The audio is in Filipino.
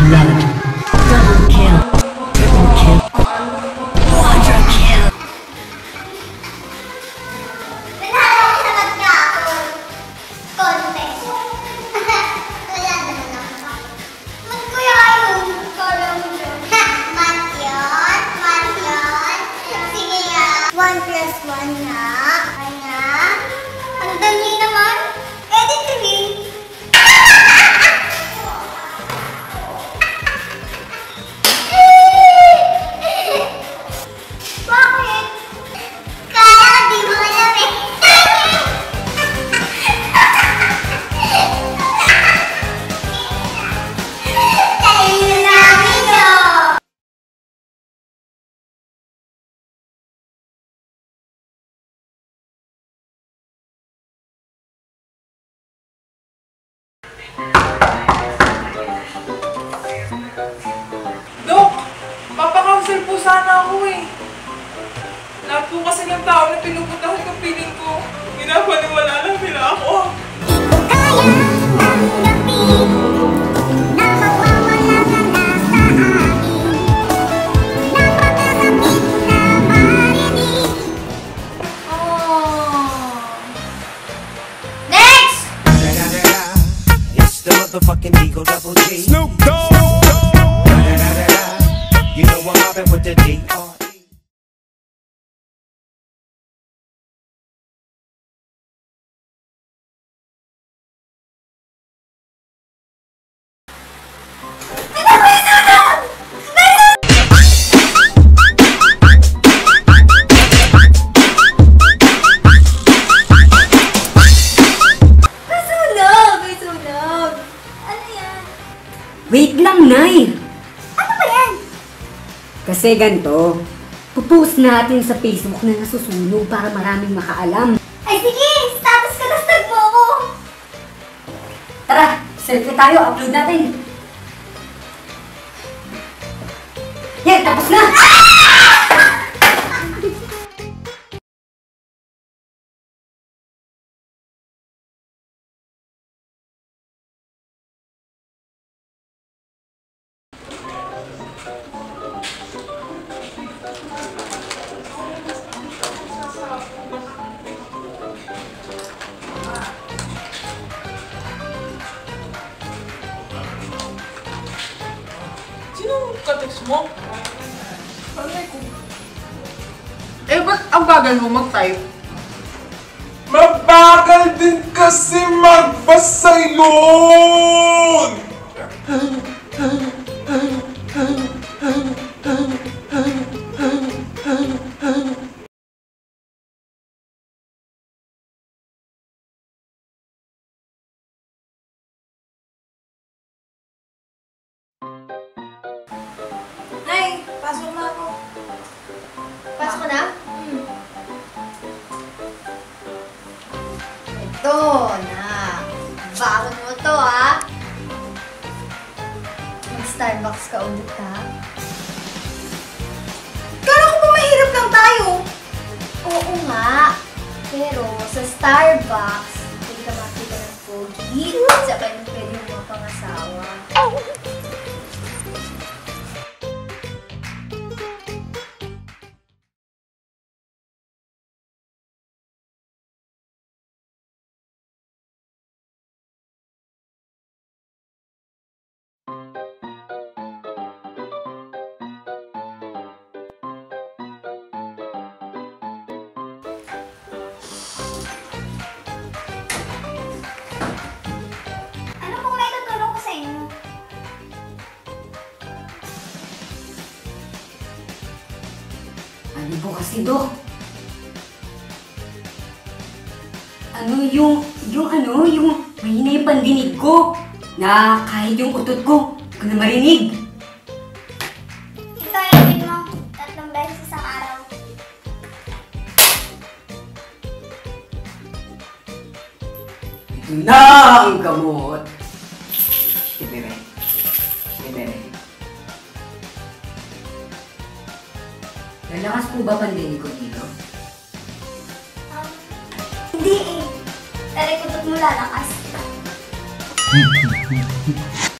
blood. Double kill. Triple kill. Quadra kill. One plus one na. Ang dali naman. Edit three. Bakit? Kaya di mo alam eh. Tayo namin yun. Dok! Papakausal po sana ako eh. Lahat po kasi ng tao na pinupuntahan ng piling ko, ginapaniwala lang nila ako. The motherfucking Eagle Double G. Snoop Dogg. You know I'm mobbing with the D.R.E. Wait lang, Nay! Ano ba yan? Kasi ganito, pupost natin sa Facebook na nasusunog para maraming makaalam. Ay sige, status ka na stag mo ako. Tara, selfie tayo, upload natin. Yan, tapos na! Sino ka-text mo? Eh, ba't ang bagal mo mag-type? Mabagal din kasi magbasa yun! Nay, pasok na ako. Pasok ko na? Ito na. Bakit mo to ha? Mag-Starbucks ka ulit ha? Kala ko ba mahirap lang tayo? Oo nga. Pero sa Starbucks, pwede ka makita ng pogi. Saka yung pwede yung mga pangasawa. Ano kung may tutulong ko sa inyo? Ano po kasi, Dok? Yung mahina yung pandinig ko. Na kahit yung utot ko, hindi ko na marinig. Ito yung mo 3 beses sa araw. Ito na ang gamot. Bebe. Lalakas po ba pandinig ko dito? Hindi eh. Taray kutot mo lalakas.